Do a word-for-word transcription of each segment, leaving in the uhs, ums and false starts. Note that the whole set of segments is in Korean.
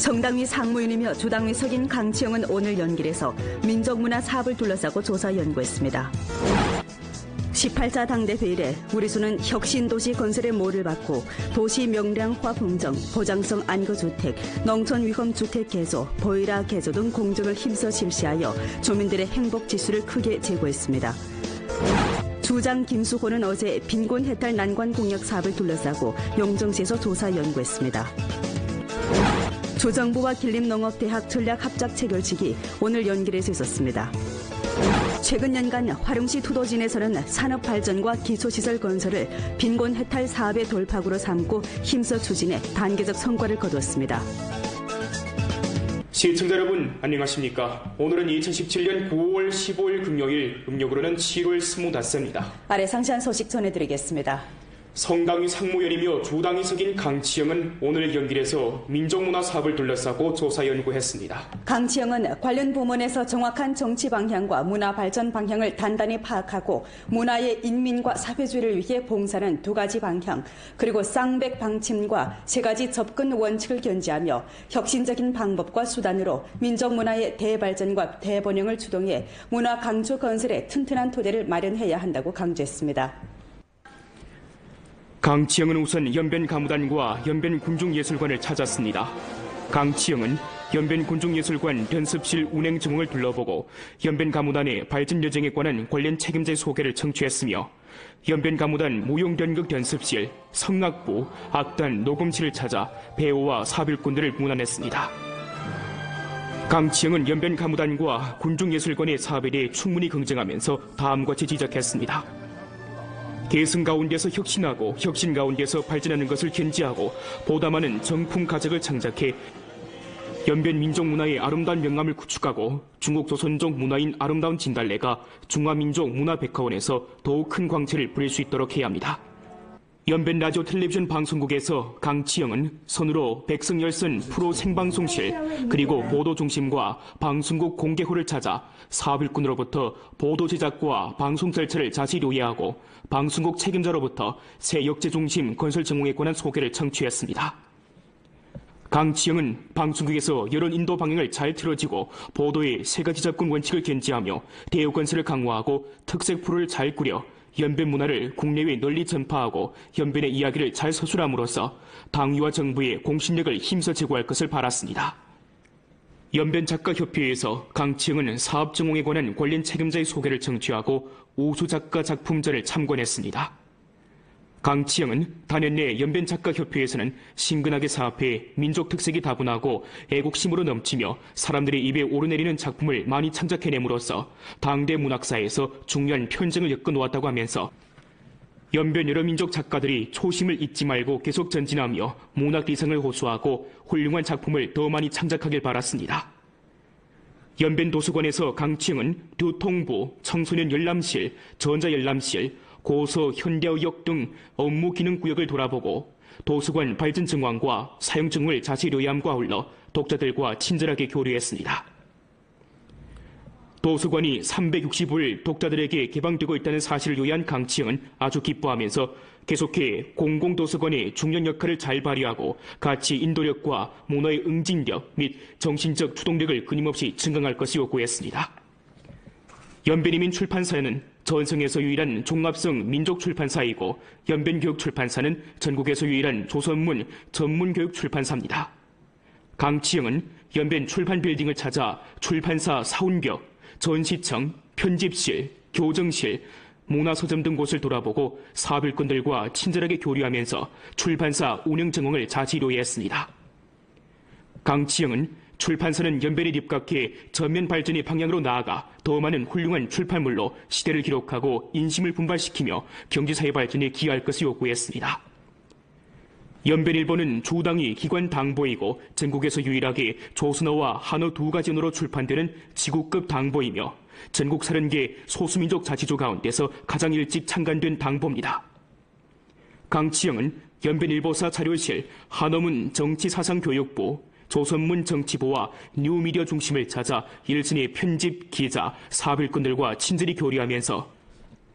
성당위 상무위원이며 주당위 석인 강치영은 오늘 연길에서 민족문화 사업을 둘러싸고 조사 연구했습니다. 십팔 차 당대회의에 우리수는 혁신도시 건설의 모를 받고 도시 명량화 공정, 보장성 안거주택, 농촌위험주택 개조, 보이라 개조 등 공정을 힘써 실시하여 주민들의 행복지수를 크게 제고했습니다. 주장 김수호는 어제 빈곤 해탈 난관 공약 사업을 둘러싸고 용정시에서 조사 연구했습니다. 주정부와 길림농업대학 전략합작 체결식이 오늘 연길에서 있었습니다. 최근 년간 화룡시 투도진에서는 산업발전과 기초시설 건설을 빈곤 해탈 사업의 돌파구로 삼고 힘써 추진해 단계적 성과를 거두었습니다. 시청자 여러분 안녕하십니까. 오늘은 이천십칠 년 구월 십오일 금요일, 음력으로는 칠월 스물다섯입니다. 아래 상세한 소식 전해드리겠습니다. 성당위 상무위원이며 주당위 석인 강치영은 오늘 연길에서 민족문화 사업을 둘러싸고 조사 연구했습니다. 강치영은 관련 부문에서 정확한 정치 방향과 문화 발전 방향을 단단히 파악하고 문화의 인민과 사회주의를 위해 봉사하는 두 가지 방향, 그리고 쌍백 방침과 세 가지 접근 원칙을 견지하며 혁신적인 방법과 수단으로 민족문화의 대발전과 대번영을 주동해 문화 강조 건설에 튼튼한 토대를 마련해야 한다고 강조했습니다. 강치영은 우선 연변가무단과 연변군중예술관을 찾았습니다. 강치영은 연변군중예술관 연습실 운행 증후를 둘러보고 연변가무단의 발전 여정에 관한 관련 책임자의 소개를 청취했으며 연변가무단 무용연극 연습실, 성악부, 악단, 녹음실을 찾아 배우와 사빌꾼들을 문안했습니다. 강치영은 연변가무단과 군중예술관의 사업에 대해 충분히 긍정하면서 다음과 같이 지적했습니다. 계승 가운데서 혁신하고 혁신 가운데서 발전하는 것을 견지하고 보다 많은 정품 가적을 창작해 연변 민족 문화의 아름다운 명암을 구축하고 중국 조선족 문화인 아름다운 진달래가 중화민족 문화백화원에서 더욱 큰 광채를 부릴 수 있도록 해야 합니다. 연변 라디오 텔레비전 방송국에서 강치영은 선으로 백승열선 프로 생방송실 그리고 보도중심과 방송국 공개호를 찾아 사업일꾼으로부터 보도 제작과 방송 절차를 자세히 요해하고 방송국 책임자로부터 새 역제중심 건설 전공에 관한 소개를 청취했습니다. 강치영은 방송국에서 여론 인도 방향을 잘 틀어지고 보도의 세 가지 접근 원칙을 견지하며 대우 건설을 강화하고 특색 프로를 잘 꾸려 연변 문화를 국내외에 널리 전파하고 연변의 이야기를 잘 서술함으로써 당위와 정부의 공신력을 힘써 제고할 것을 바랐습니다. 연변작가협회에서 강치영은 사업정공에 관한 관련 책임자의 소개를 청취하고 우수작가 작품전을 참관했습니다. 강치영은 단연 내 연변작가협회에서는 신근하게 사업해 민족 특색이 다분하고 애국심으로 넘치며 사람들의 입에 오르내리는 작품을 많이 창작해냄으로써 당대 문학사에서 중요한 편증을 엮어놓았다고 하면서 연변 여러 민족 작가들이 초심을 잊지 말고 계속 전진하며 문학 리상을 호소하고 훌륭한 작품을 더 많이 창작하길 바랐습니다. 연변 도서관에서 강치영은 교통부, 청소년 열람실, 전자열람실, 고서, 현대의역 등 업무 기능 구역을 돌아보고 도서관 발전 정황과 사용 증후를 자세히 요해함과 아울러 독자들과 친절하게 교류했습니다. 도서관이 삼백육십오 일 독자들에게 개방되고 있다는 사실을 요해한 강치영은 아주 기뻐하면서 계속해 공공도서관의 중요한 역할을 잘 발휘하고 가치 인도력과 문화의 응징력 및 정신적 주동력을 끊임없이 증강할 것을 요구했습니다. 연변이민 출판사는 전성에서 유일한 종합성 민족출판사이고 연변교육출판사는 전국에서 유일한 조선문 전문교육출판사입니다. 강치영은 연변 출판빌딩을 찾아 출판사 사운벽, 전시청, 편집실, 교정실, 문화서점 등 곳을 돌아보고 사업일꾼들과 친절하게 교류하면서 출판사 운영 정황을 자세히 요해했습니다. 강치영은 출판사는 연변에 입각해 전면 발전의 방향으로 나아가 더 많은 훌륭한 출판물로 시대를 기록하고 인심을 분발시키며 경제사회 발전에 기여할 것을 요구했습니다. 연변일보는 주당위 기관 당보이고 전국에서 유일하게 조선어와 한어 두 가지 언어로 출판되는 지구급 당보이며 전국 서른 개 소수민족 자치조 가운데서 가장 일찍 창간된 당보입니다. 강치영은 연변일보사 자료실, 한어문 정치사상교육부, 조선문 정치부와 뉴미디어 중심을 찾아 일선의 편집, 기자, 사업일꾼들과 친절히 교류하면서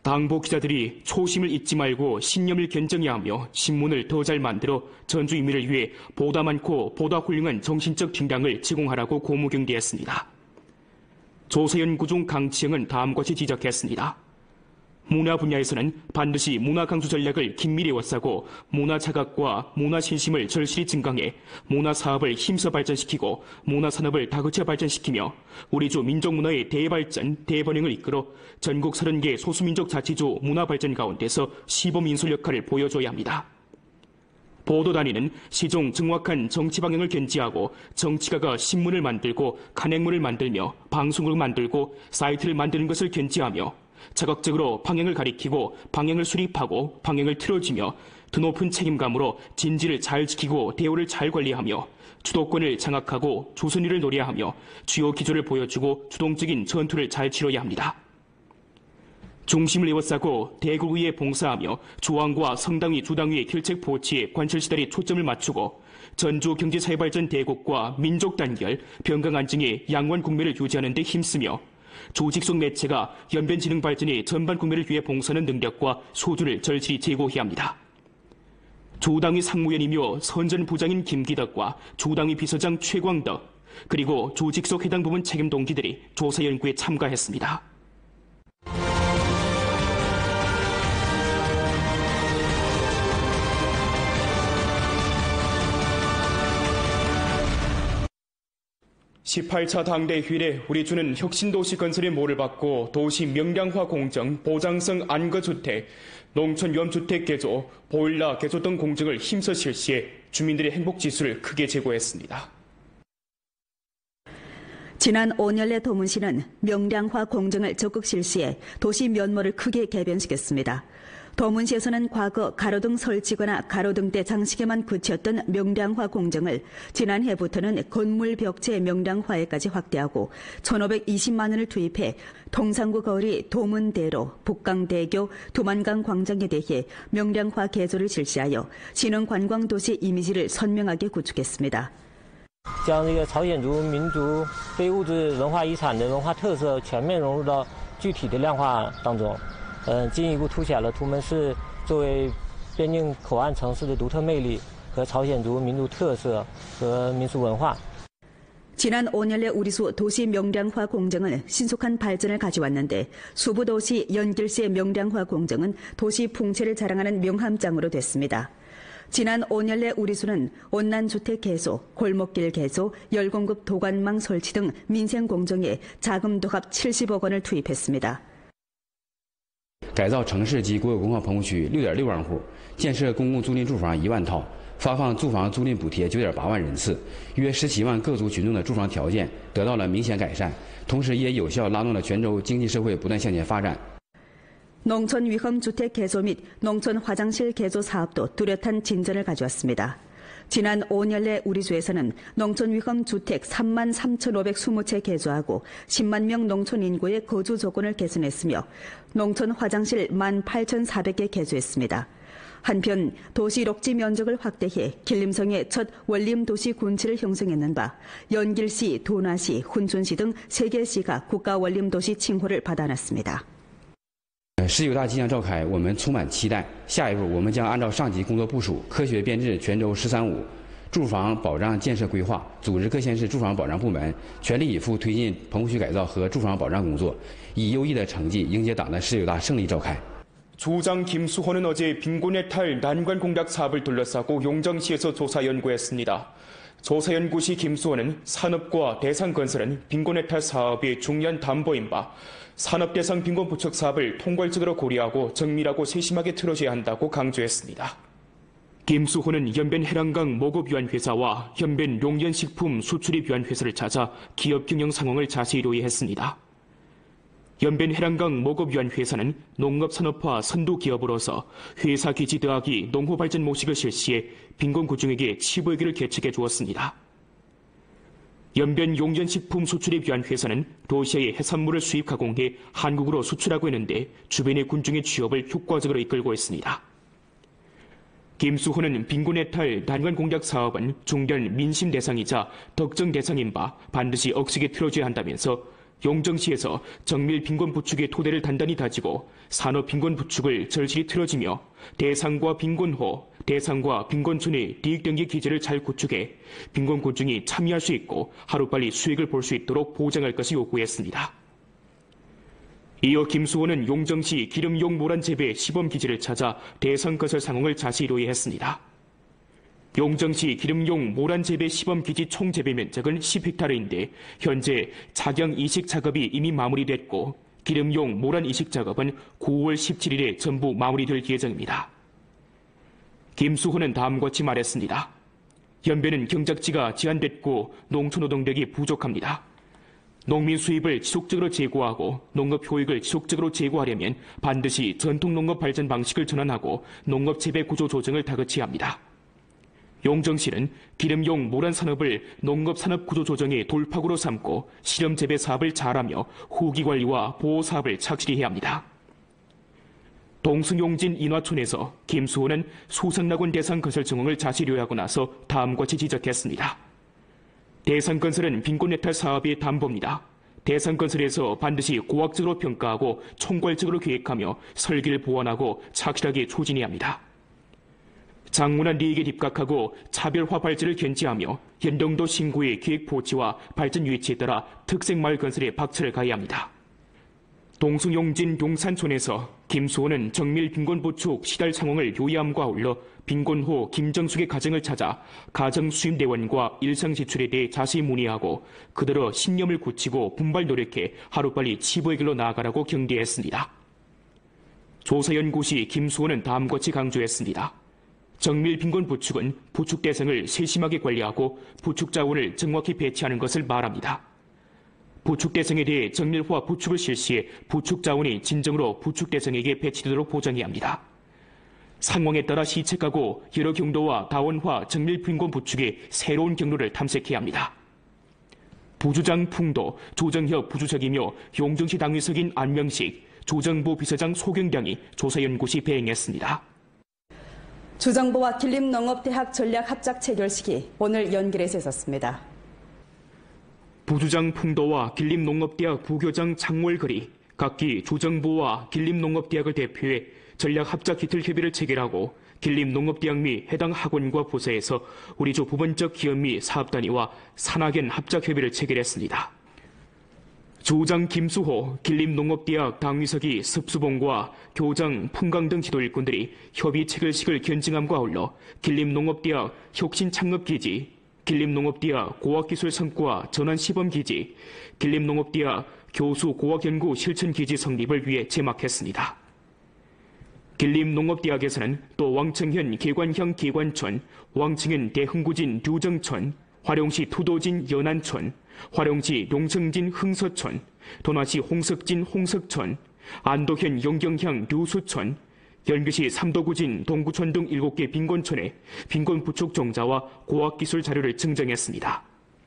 당보 기자들이 초심을 잊지 말고 신념을 견정해야 하며 신문을 더 잘 만들어 전주 인민을 위해 보다 많고 보다 훌륭한 정신적 뒷량을 제공하라고 고무경계했습니다. 조사연구 중 강치영은 다음과 같이 지적했습니다. 문화 분야에서는 반드시 문화 강수 전략을 긴밀히 워싸고 문화 자각과 문화 신심을 절실히 증강해 문화 사업을 힘써 발전시키고 문화 산업을 다그쳐 발전시키며 우리 주 민족 문화의 대발전, 대번영을 이끌어 전국 서른 개 소수민족 자치주 문화 발전 가운데서 시범 인솔 역할을 보여줘야 합니다. 보도단위는 시종 정확한 정치 방향을 견지하고 정치가가 신문을 만들고 간행문을 만들며 방송을 만들고 사이트를 만드는 것을 견지하며 자극적으로 방향을 가리키고 방향을 수립하고 방향을 틀어주며 드높은 책임감으로 진지를 잘 지키고 대우를 잘 관리하며 주도권을 장악하고 조선위를 노려야 하며 주요 기조를 보여주고 주동적인 전투를 잘 치러야 합니다. 중심을 에워싸고 대국의에 봉사하며 중앙과 성당위 주당위의 결책 보치에 관철시달이 초점을 맞추고 전주 경제사회발전 대국과 민족 단결, 병강 안정의 양원 국면을 유지하는 데 힘쓰며 조직 속 매체가 연변지능 발전의 전반 국면을 위해 봉사하는 능력과 소주를 절실히 제고해야 합니다. 조당위 상무위원이며 선전부장인 김기덕과 조당위 비서장 최광덕 그리고 조직 속 해당 부문 책임 동기들이 조사 연구에 참가했습니다. 십팔 차 당대 휴일에 우리 주는 혁신도시 건설의 모를 받고 도시 명량화 공정, 보장성 안거주택, 농촌 위험주택 개조, 보일러 개조 등 공정을 힘써 실시해 주민들의 행복지수를 크게 제고했습니다. 지난 오 년 내 도문시는 명량화 공정을 적극 실시해 도시 면모를 크게 개변시켰습니다. 도문시에서는 과거 가로등 설치거나 가로등대 장식에만 그쳤던 명량화 공정을 지난해부터는 건물 벽체 명량화에까지 확대하고 천오백이십만 원을 투입해 동상구 거리 도문대로, 북강대교, 두만강 광장에 대해 명량화 개조를 실시하여 신흥 관광도시 이미지를 선명하게 구축했습니다. 将这个朝鲜族民族非物质文化遗产的文化特色全面融入到具体的量化当中，呃，进一步凸显了图们市作为边境口岸城市的独特魅力和朝鲜族民族特色和民俗文化。 지난 오 년 내 우리수 도시 명량화 공정은 신속한 발전을 가져왔는데 수부도시 연길시의 명량화 공정은 도시 풍채를 자랑하는 명함장으로 됐습니다. 지난 오 년 내 우리수는 온난주택 개소, 골목길 개소, 열공급 도관망 설치 등 민생 공정에 자금도 합 칠십억 원을 투입했습니다. 改造城市及国有工业棚户区 六点六万户，建设公共租赁住房一万套，发放住房租赁补贴 九点八万人次，约十七万各族群众的住房条件得到了明显改善，同时也有效拉动了泉州经济社会不断向前发展。 농촌 위험 주택 개소 및 농촌 화장실 개조 사업도 뚜렷한 진전을 가져왔습니다. 지난 오 년 내 우리주에서는 농촌 위험 주택 삼만 삼천오백이십 채 개조하고 십만 명 농촌 인구의 거주 조건을 개선했으며 농촌 화장실 만 팔천사백 개 개조했습니다. 한편 도시 녹지 면적을 확대해 길림성의 첫 원림 도시 군치를 형성했는 바 연길시, 도나시, 훈춘시 등 세 개 시가 국가 원림 도시 칭호를 받아놨습니다. 十九大即将召开，我们充满期待。下一步，我们将按照上级工作部署，科学编制泉州“十三五”住房保障建设规划，组织各县市住房保障部门，全力以赴推进棚户区改造和住房保障工作，以优异的成绩迎接党的十九大胜利召开。 주장 김수호는 어제 빈곤의 탈 난관 공략 사업을 둘러싸고 용정시에서 조사 연구했습니다. 조사 연구 시 김수호는 산업과 대상 건설은 빈곤의 탈 사업의 중요한 담보인 바 산업 대상 빈곤 부척 사업을 통괄적으로 고려하고 정밀하고 세심하게 틀어줘야 한다고 강조했습니다. 김수호는 연변 해랑강 모급위안회사와 연변 용연식품 수출입위안회사를 찾아 기업 경영 상황을 자세히 논의했습니다. 연변 해랑강 모급위안회사는 농업산업화 선두기업으로서 회사 기지 더하기 농호발전 모식을 실시해 빈곤 구중에게 치부회계를 개척해 주었습니다. 연변 용연식품 수출입위안회사는 러시아의 해산물을 수입 가공해 한국으로 수출하고 있는데 주변의 군중의 취업을 효과적으로 이끌고 있습니다. 김수호는 빈곤의 탈 난관 공략 사업은 중대한 민심 대상이자 덕정 대상인 바 반드시 억세게 틀어줘야 한다면서 용정시에서 정밀 빈곤 부축의 토대를 단단히 다지고 산업 빈곤 부축을 절실히 틀어지며 대상과 빈곤호, 대상과 빈곤촌의 리익등기 기제를 잘 구축해 빈곤군중이 참여할 수 있고 하루빨리 수익을 볼 수 있도록 보장할 것을 요구했습니다. 이어 김수호는 용정시 기름용 모란 재배 시범기지를 찾아 대상 건설 상황을 자세히 로이했습니다. 용정시 기름용 모란 재배 시범기지 총 재배 면적은 십 헥타르인데 현재 작양 이식 작업이 이미 마무리됐고 기름용 모란 이식 작업은 구월 십칠일에 전부 마무리될 예정입니다. 김수호는 다음과 같이 말했습니다. 연변은 경작지가 제한됐고 농촌노동력이 부족합니다. 농민 수입을 지속적으로 제고하고 농업 효익을 지속적으로 제고하려면 반드시 전통 농업 발전 방식을 전환하고 농업 재배 구조 조정을 다그쳐야 합니다. 용정시는 기름용 모란 산업을 농업 산업 구조 조정의 돌파구로 삼고 실험 재배 사업을 잘하며 후기 관리와 보호 사업을 착실히 해야 합니다. 동승용진 인화촌에서 김수호는 수성낙원 대상 건설 정황을 자세히 요약하고 나서 다음과 같이 지적했습니다. 대상 건설은 빈곤 해탈 사업의 담보입니다. 대상 건설에서 반드시 고학적으로 평가하고 총괄적으로 계획하며 설계를 보완하고 착실하게 추진해야 합니다. 장문한 리익에 입각하고 차별화 발전을 견지하며 연동도 신구의 기획 포치와 발전 위치에 따라 특색마을 건설에 박차를 가해야 합니다. 동승용진 용산촌에서 김수호는 정밀 빈곤 부축 시달 상황을 요약함과 아울러 빈곤호 김정숙의 가정을 찾아 가정 수임 대원과 일상 지출에 대해 자세히 문의하고 그대로 신념을 굳히고 분발 노력해 하루빨리 치부의 길로 나아가라고 경계했습니다. 조사연구시 김수호는 다음과 같이 강조했습니다. 정밀 빈곤 부축은 부축 대상을 세심하게 관리하고 부축 자원을 정확히 배치하는 것을 말합니다. 부축 대상에 대해 정밀화 부축을 실시해 부축 자원이 진정으로 부축 대상에게 배치되도록 보장해야 합니다. 상황에 따라 시책하고 여러 경로와 다원화 정밀 빈곤 부축의 새로운 경로를 탐색해야 합니다. 부주장 풍도, 조정혁 부주석이며 용정시 당위석인 안명식, 조정부 비서장 소경량이 조사연구시 배행했습니다. 주정부와 길림농업대학 전략합작 체결식이 오늘 연길에서 있었습니다. 부주장 풍도와 길림농업대학 부교장 장월걸이 각기 주정부와 길림농업대학을 대표해 전략합작 기틀 협의를 체결하고 길림농업대학 및 해당 학원과 부서에서 우리주 부분적 기업 및 사업단위와 산학연 합작 협의를 체결했습니다. 조장 김수호 길림농업대학 당위석이 습수봉과 교장 풍강 등 지도 일꾼들이 협의 체결식을 견증함과 아울러 길림농업대학 혁신창업기지, 길림농업대학 고학기술 성과 전환시범기지, 길림농업대학 교수고학연구 실천기지 성립을 위해 제막했습니다. 길림농업대학에서는 또 왕청현 계관형 계관촌, 왕청현 대흥구진 류정촌, 화룡시 투도진 연안촌, 화룡시 용성진 흥서촌, 도나시 홍석진 홍석촌, 안도현 영경향 류수촌, 연교시 삼도구진 동구촌 등 일곱 개 빈곤촌에 빈곤 부축 종자와 고학기술 자료를 증정했습니다.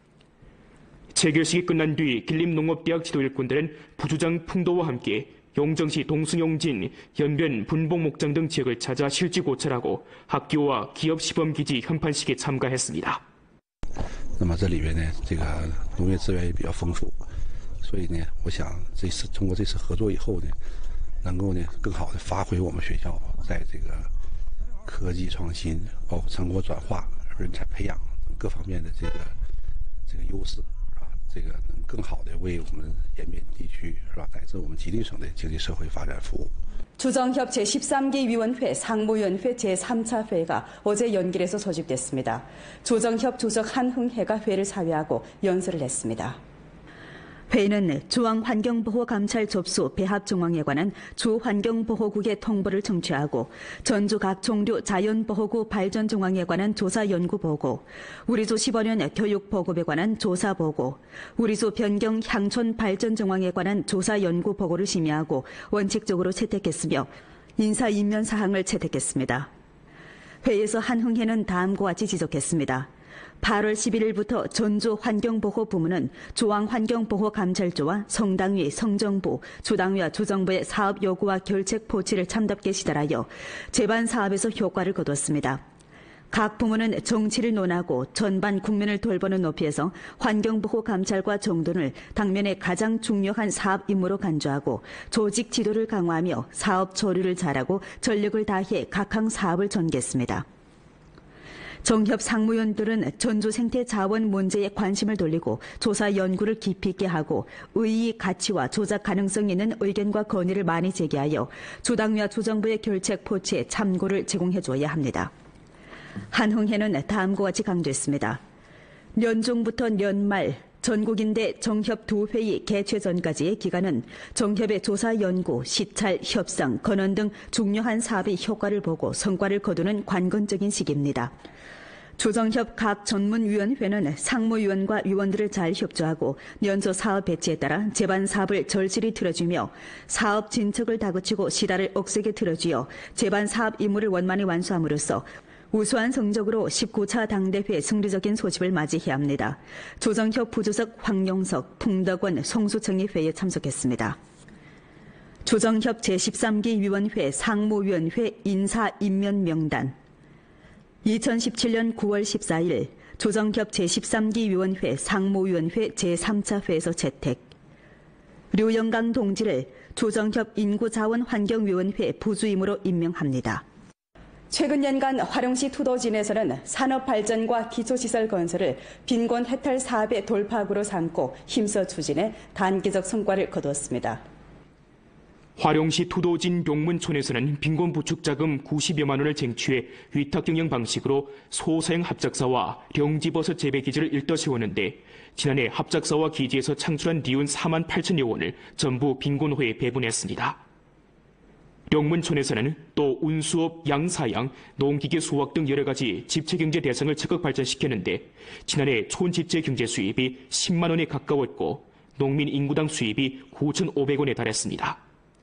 체결식이 끝난 뒤 길림농업대학 지도 일꾼들은 부주장 풍도와 함께 용정시 동승용진, 연변, 분봉 목장 등 지역을 찾아 실지 고찰하고 학교와 기업 시범기지 현판식에 참가했습니다. 那么这里边呢，这个农业资源也比较丰富，所以呢，我想这次通过这次合作以后呢，能够呢更好的发挥我们学校在这个科技创新、包括成果转化、人才培养等各方面的这个这个优势，是吧？这个能更好的为我们延边地区，是吧，乃至我们吉林省的经济社会发展服务。 주정협 제십삼 기 위원회 상무위원회 제삼 차 회가 어제 연길에서 소집됐습니다. 조정협 조석 한흥회가 회를 사회하고 연설을 했습니다. 회의는 중앙환경보호감찰 접수 배합정황에 관한 주환경보호국의 통보를 청취하고 전주 각 종류 자연보호구 발전 정황에 관한 조사 연구보고, 우리주 십오 년 교육보급에 관한 조사보고, 우리주 변경 향촌 발전 정황에 관한 조사 연구보고를 심의하고 원칙적으로 채택했으며 인사임면 사항을 채택했습니다. 회의에서 한흥회는 다음과 같이 지적했습니다. 팔월 십일일부터 전주 환경보호부문은 조항환경보호감찰조와 성당위, 성정부, 주당위와 주정부의 사업 요구와 결책 포치를 참답게 시달하여 제반 사업에서 효과를 거뒀습니다. 각 부문은 정치를 논하고 전반 국민을 돌보는 높이에서 환경보호 감찰과 정돈을 당면의 가장 중요한 사업 임무로 간주하고 조직 지도를 강화하며 사업 처리를 잘하고 전력을 다해 각항 사업을 전개했습니다. 정협 상무위원들은 전주 생태 자원 문제에 관심을 돌리고 조사 연구를 깊이 있게 하고 의의 가치와 조작 가능성 있는 의견과 건의를 많이 제기하여 주당위와 주정부의 결책 포치에 참고를 제공해줘야 합니다. 한흥회는 다음과 같이 강조했습니다. 년중부터 년말 전국인대 정협 두 회의 개최 전까지의 기간은 정협의 조사 연구, 시찰, 협상, 건원 등 중요한 사업의 효과를 보고 성과를 거두는 관건적인 시기입니다. 조정협 각 전문위원회는 상무위원과 위원들을 잘 협조하고 연소 사업 배치에 따라 제반 사업을 절실히 틀어주며 사업 진척을 다그치고 시다를 억세게 틀어주어 제반 사업 임무를 원만히 완수함으로써 우수한 성적으로 십구 차 당대회 승리적인 소집을 맞이해야 합니다. 조정협 부주석 황용석, 풍덕원, 송수청이 회의에 참석했습니다. 조정협 제십삼 기 위원회 상무위원회 인사임면 명단 이천십칠 년 구월 십사일 조정협 제십삼 기 위원회 상무위원회 제삼 차 회에서 채택. 류영강 동지를 조정협 인구자원환경위원회 부주임으로 임명합니다. 최근 연간 화룡시 투도진에서는 산업발전과 기초시설 건설을 빈곤 해탈 사업의 돌파구로 삼고 힘써 추진해 단기적 성과를 거두었습니다. 화룡시 투도진 용문촌에서는 빈곤 부축 자금 구십여만 원을 쟁취해 위탁 경영 방식으로 소사형 합작사와 령지버섯 재배 기지를 일떠 세웠는데 지난해 합작사와 기지에서 창출한 니은 사만 팔천여 원을 전부 빈곤호에 배분했습니다. 용문촌에서는 또 운수업, 양사양, 농기계 수확 등 여러 가지 집체경제 대상을 적극 발전시켰는데 지난해 촌집체 경제 수입이 십만 원에 가까웠고 농민 인구당 수입이 구천오백 원에 달했습니다.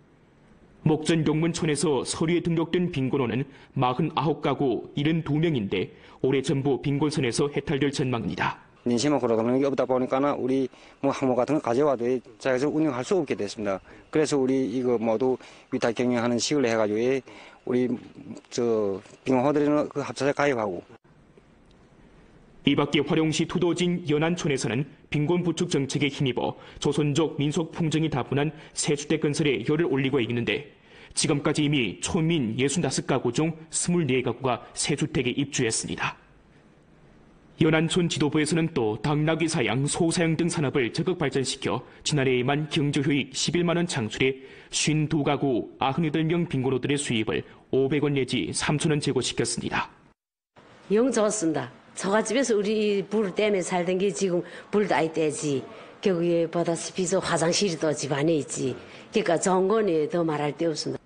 목전 용문촌에서 서류에 등록된 빈곤호는 사십구 가구 칠십이 명인데 올해 전부 빈곤선에서 해탈될 전망입니다. 민심은 그러는 게 없다 보니까 우리 뭐 항목 같은 거 가져와도 자기서 운영할 수 없게 됐습니다. 그래서 우리 이거 모두 위탁 경영하는 식을 해가지고 우리 저 빈곤호들은 그 합사에 가입하고. 이 밖에 화룡시 투도진 연안촌에서는 빈곤 부축 정책에 힘입어 조선족 민속 풍정이 다분한 세주택 건설에 열을 올리고 있는데 지금까지 이미 초민 육십오 가구 중 이십사 가구가 세주택에 입주했습니다. 연안촌 지도부에서는 또 당나귀 사양, 소사양 등 산업을 적극 발전시켜 지난해에만 경제효익 십일만 원 창출해 오십이 가구 구십팔 명 빈곤호들의 수입을 오백 원 내지 삼천 원 제고시켰습니다. 영 좋습니다. 저가집에서 우리 불 때문에 살던 게 지금 불도 아이 때지. 거기에 보다시피 화장실이 또 집 안에 있지. 그러니까 좋은 거는 더 말할 데 없습니다.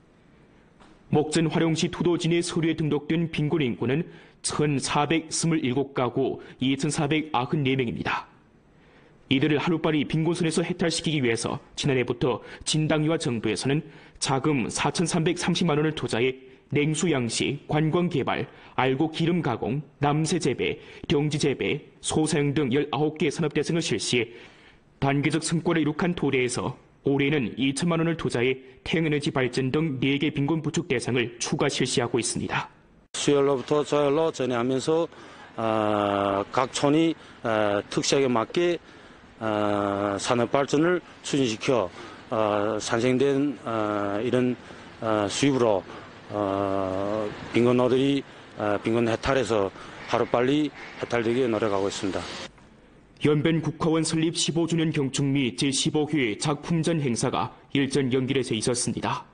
목전 화룡시 투도진의 서류에 등록된 빈곤 인구는 천사백이십칠 가구 이천사백구십사 명입니다. 이들을 하루빨리 빈곤선에서 해탈시키기 위해서 지난해부터 진당위와 정부에서는 자금 사천삼백삼십만 원을 투자해 냉수 양식, 관광 개발, 알고 기름 가공, 남새 재배, 경지 재배, 소사형 등 열아홉 개 산업 대상을 실시해 단계적 성과를 이룩한 토대에서 올해는 이천만 원을 투자해 태양에너지 발전 등 네 개 빈곤 부축 대상을 추가 실시하고 있습니다. 수열로부터 저열로 전해하면서 어, 각 촌이 어, 특색에 맞게 어, 산업 발전을 추진시켜 어, 산생된 어, 이런 어, 수입으로 어, 빈곤호들이 어, 빈곤 해탈에서 하루빨리 해탈되게 노력하고 있습니다. 연변 국화원 설립 십오 주년 경축 및 제십오 회 작품전 행사가 일전 연길에서 있었습니다.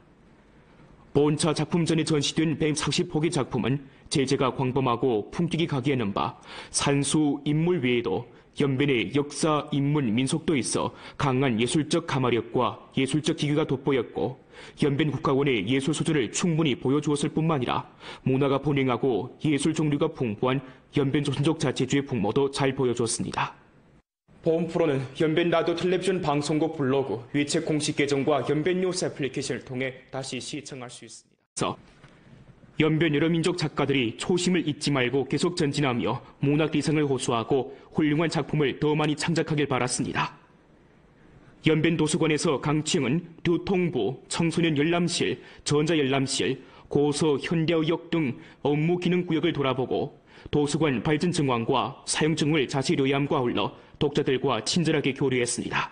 본차 작품전에 전시된 백사십 폭의 작품은 재재가 광범하고 품격이 각이하는 바 산수 인물 외에도 연변에 역사, 인문, 민속도 있어 강한 예술적 가마력과 예술적 기교가 돋보였고 연변 국가원의 예술 소재를 충분히 보여주었을 뿐만 아니라 문화가 본행하고 예술 종류가 풍부한 연변 조선족 자체주의 풍모도 잘 보여주었습니다. 본 프로는 연변 라디오 텔레비전 방송국 블로그, 위챗 공식 계정과 연변 뉴스 애플리케이션을 통해 다시 시청할 수 있습니다. 연변 여러 민족 작가들이 초심을 잊지 말고 계속 전진하며 문학 이상을 호소하고 훌륭한 작품을 더 많이 창작하길 바랐습니다. 연변 도서관에서 강치영은 교통부, 청소년 열람실, 전자열람실, 고서, 현대의역 등 업무 기능 구역을 돌아보고 도서관 발전 정황과 사용 증후를 자세히 요약함과 아울러 독자들과 친절하게 교류했습니다.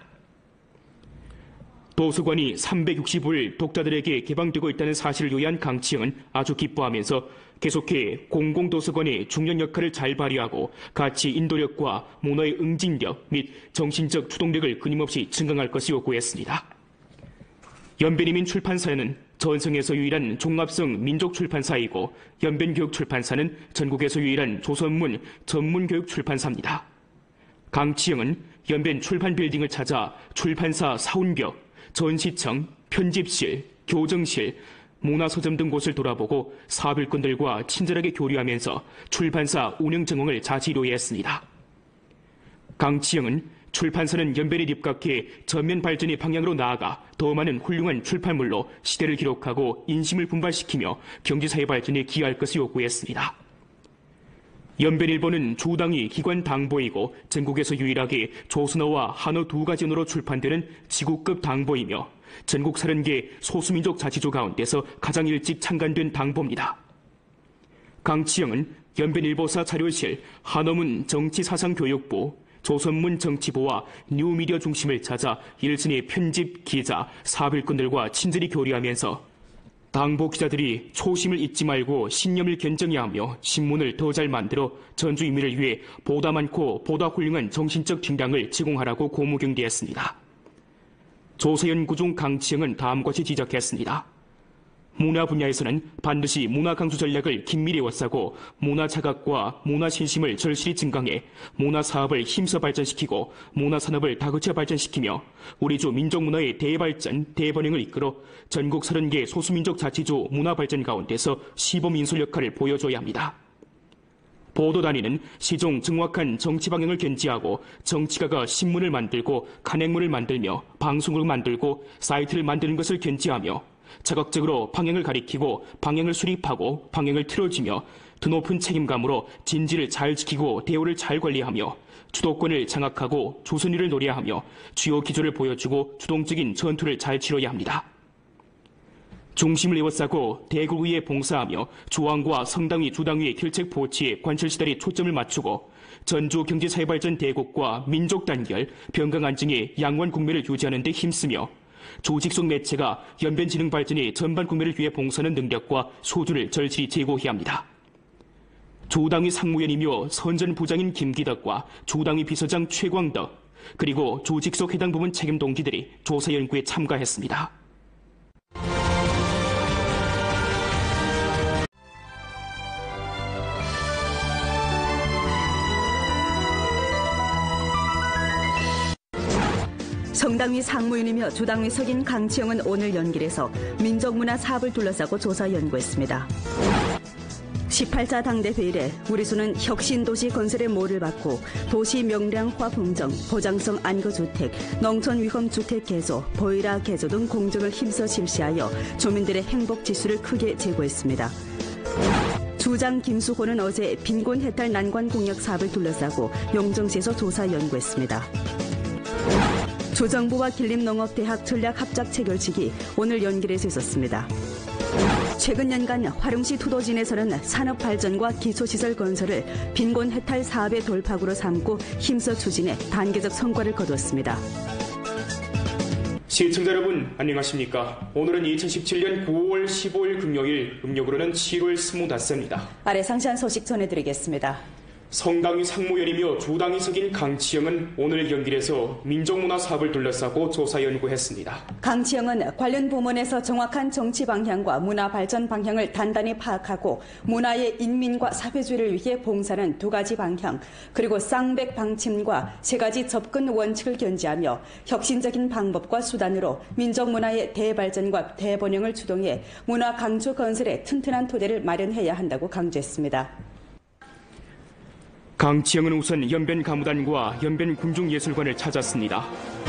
도서관이 삼백육십 일 독자들에게 개방되고 있다는 사실을 요약한 강치영은 아주 기뻐하면서 계속해 공공도서관의 중요한 역할을 잘 발휘하고 가치 인도력과 문화의 응징력 및 정신적 추동력을 끊임없이 증강할 것을 요구했습니다. 연변이민 출판사는 전성에서 유일한 종합성 민족출판사이고 연변교육출판사는 전국에서 유일한 조선문 전문교육출판사입니다. 강치영은 연변 출판빌딩을 찾아 출판사 사운벽, 전시청, 편집실, 교정실, 문화서점 등 곳을 돌아보고 사업일꾼들과 친절하게 교류하면서 출판사 운영 정황을 자세히 요약했습니다. 강치영은 출판사는 연변에 입각해 전면 발전의 방향으로 나아가 더 많은 훌륭한 출판물로 시대를 기록하고 인심을 분발시키며 경제사회 발전에 기여할 것을 요구했습니다. 연변일보는 조당위 기관 당보이고 전국에서 유일하게 조선어와 한어 두 가지 언어로 출판되는 지구급 당보이며 전국 서른 개 소수민족 자치조 가운데서 가장 일찍 창간된 당보입니다. 강치영은 연변일보사 자료실, 한어문 정치사상교육부, 조선문 정치부와 뉴미디어 중심을 찾아 일선의 편집, 기자, 사업일꾼들과 친절히 교류하면서 당보 기자들이 초심을 잊지 말고 신념을 견정해야 하며 신문을 더 잘 만들어 전주 인민을 위해 보다 많고 보다 훌륭한 정신적 뒷량을 제공하라고 고무경대했습니다. 조사연구중 강치영은 다음과 같이 지적했습니다. 문화 분야에서는 반드시 문화 강수 전략을 긴밀히 워싸고 문화 자각과 문화 신심을 절실히 증강해 문화 사업을 힘써 발전시키고 문화 산업을 다그쳐 발전시키며 우리 주 민족 문화의 대발전, 대번영을 이끌어 전국 서른 개 소수민족 자치주 문화 발전 가운데서 시범 인솔 역할을 보여줘야 합니다. 보도단위는 시종 정확한 정치 방향을 견지하고 정치가가 신문을 만들고 간행문을 만들며 방송을 만들고 사이트를 만드는 것을 견지하며 자극적으로 방향을 가리키고 방향을 수립하고 방향을 틀어주며 드높은 책임감으로 진지를 잘 지키고 대우를 잘 관리하며 주도권을 장악하고 조선위를 노려야 하며 주요 기조를 보여주고 주동적인 전투를 잘 치러야 합니다. 중심을 에워싸고 대국위에 봉사하며 조항과 성당위, 주당위의 결책 보치에 관철시달이 초점을 맞추고 전주 경제사회발전 대국과 민족 단결, 병강 안정의 양원 국면을 유지하는 데 힘쓰며 조직 속 매체가 연변 지능 발전의 전반 국면을 위해 봉사하는 능력과 소주를 절실히 제고해야 합니다. 조당위 상무위원이며 선전 부장인 김기덕과 조당위 비서장 최광덕 그리고 조직 속 해당 부문 책임 동기들이 조사 연구에 참가했습니다. 성당위 상무위원이며 조당위 석인 강치영은 오늘 연길에서 민족문화 사업을 둘러싸고 조사 연구했습니다. 십팔 차 당대회 이래 우리수는 혁신도시 건설의 모를 받고 도시 명량화 공정, 보장성 안거주택, 농촌위험주택 개조, 보일화 개조 등 공정을 힘써 실시하여 주민들의 행복지수를 크게 제고했습니다. 주장 김수호는 어제 빈곤 해탈 난관 공약 사업을 둘러싸고 용정시에서 조사 연구했습니다. 조정부와 길림농업대학 전략합작 체결식이 오늘 연길에서 있었습니다. 최근 연간 화룡시 투도진에서는 산업발전과 기초시설 건설을 빈곤 해탈 사업의 돌파구로 삼고 힘써 추진해 단계적 성과를 거두었습니다. 시청자 여러분 안녕하십니까. 오늘은 이천십칠 년 구월 십오일 금요일, 음력으로는 칠월 스물다섯입니다. 아래 상세한 소식 전해드리겠습니다. 성당위 상무위원이며 조당위 석인 강치영은 오늘 연길에서 민족문화 사업을 둘러싸고 조사 연구했습니다. 강치영은 관련 부문에서 정확한 정치 방향과 문화 발전 방향을 단단히 파악하고 문화의 인민과 사회주의를 위해 봉사하는 두 가지 방향 그리고 쌍백 방침과 세 가지 접근 원칙을 견지하며 혁신적인 방법과 수단으로 민족문화의 대발전과 대번영을 주동해 문화 강조 건설에 튼튼한 토대를 마련해야 한다고 강조했습니다. 강치영은 우선 연변 가무단과 연변 군중예술관을 찾았습니다.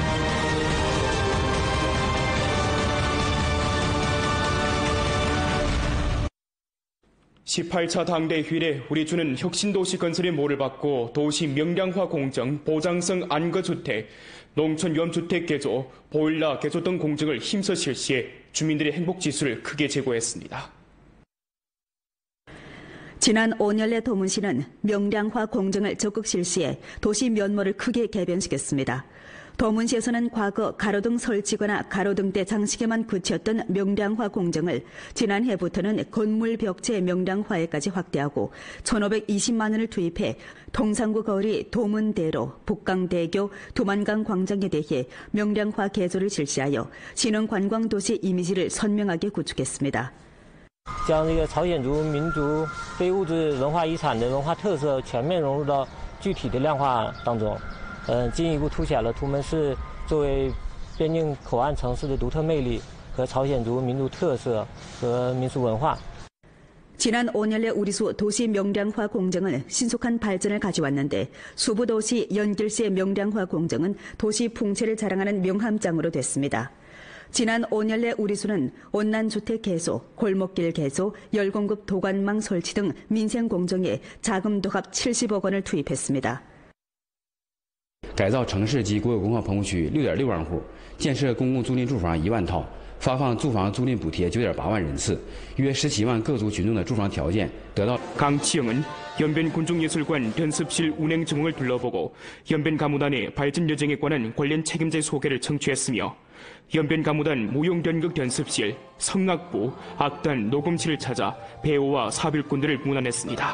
십팔 차 당대회에 우리 주는 혁신도시 건설의 모를 받고 도시 명량화 공정, 보장성 안거주택, 농촌위험주택 개조, 보일러 개조 등 공정을 힘써 실시해 주민들의 행복지수를 크게 제고했습니다. 지난 오 년 내 도문시는 명량화 공정을 적극 실시해 도시 면모를 크게 개변시켰습니다. 도문시에서는 과거 가로등 설치거나 가로등대 장식에만 그쳤던 명량화 공정을 지난해부터는 건물 벽체 명량화에까지 확대하고 천오백이십만 원을 투입해 동상구 거리 도문대로, 북강대교, 두만강 광장에 대해 명량화 개조를 실시하여 신흥 관광도시 이미지를 선명하게 구축했습니다. 将这个朝鲜族民族非物质文化遗产的文化特色全面融入到具体的量化当中，嗯，进一步凸显了图们市作为边境口岸城市的独特魅力和朝鲜族民族特色和民俗文化。 지난 오 년 내 우리수 도시 명량화 공정은 신속한 발전을 가져왔는데 수부도시 연길시의 명량화 공정은 도시 풍채를 자랑하는 명함장으로 됐습니다. 지난 오 년 내 우리수는 온난주택 개소, 골목길 개소, 열공급 도관망 설치 등 민생 공정에 자금도 합 칠십억 원을 투입했습니다. 改造城市及国有工业棚户区六点六万户，建设公共租赁住房一万套，发放住房租赁补贴九点八万人次，约十七万各族群众的住房条件得到。 강치영은 연변 군중예술관 연습실 운행 정황을 둘러보고 연변 가무단의 발전 여정에 관한 관련 책임자의 소개를 청취했으며 연변 가무단 무용연극 연습실, 성악부, 악단, 녹음실을 찾아 배우와 사별꾼들을 문안했습니다.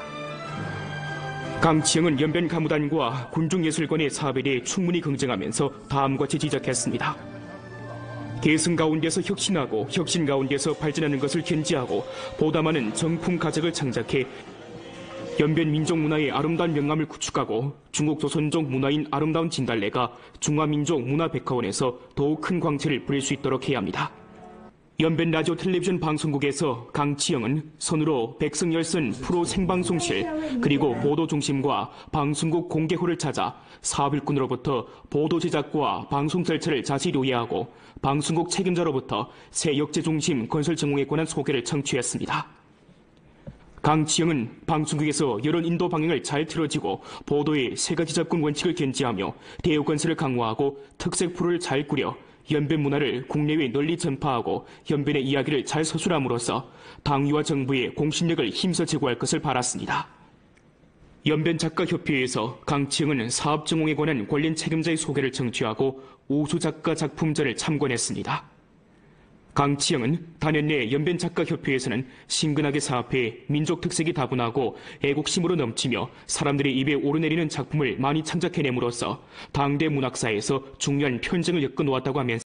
강치영은 연변 가무단과 군중예술관의 사업에 대해 충분히 긍정하면서 다음과 같이 지적했습니다. 계승 가운데서 혁신하고 혁신 가운데서 발전하는 것을 견지하고 보다 많은 정품 가작을 창작해 연변 민족 문화의 아름다운 명암을 구축하고 중국 조선족 문화인 아름다운 진달래가 중화민족 문화백화원에서 더욱 큰 광채를 부릴 수 있도록 해야 합니다. 연변 라디오 텔레비전 방송국에서 강치영은 선으로 백성열선 프로 생방송실 그리고 보도중심과 방송국 공개호를 찾아 사업일꾼으로부터 보도 제작과 방송 절차를 자세히 이해하고 방송국 책임자로부터 새 역제중심 건설 전공에 관한 소개를 청취했습니다. 강치영은 방송국에서 여론 인도 방향을 잘 틀어지고 보도의 세 가지 접근 원칙을 견지하며 대우 건설을 강화하고 특색 프로를 잘 꾸려 연변 문화를 국내외에 널리 전파하고 연변의 이야기를 잘 서술함으로써 당위와 정부의 공신력을 힘써 제고할 것을 바랐습니다. 연변 작가협회에서 강치영은 사업 전공에 관한 관련 책임자의 소개를 청취하고 우수 작가 작품전을 참관했습니다. 강치영은 단연 내 연변 작가협회에서는 신근하게 사업해 민족 특색이 다분하고 애국심으로 넘치며 사람들의 입에 오르내리는 작품을 많이 창작해냄으로써 당대 문학사에서 중요한 편쟁을 엮어놓았다고 하면서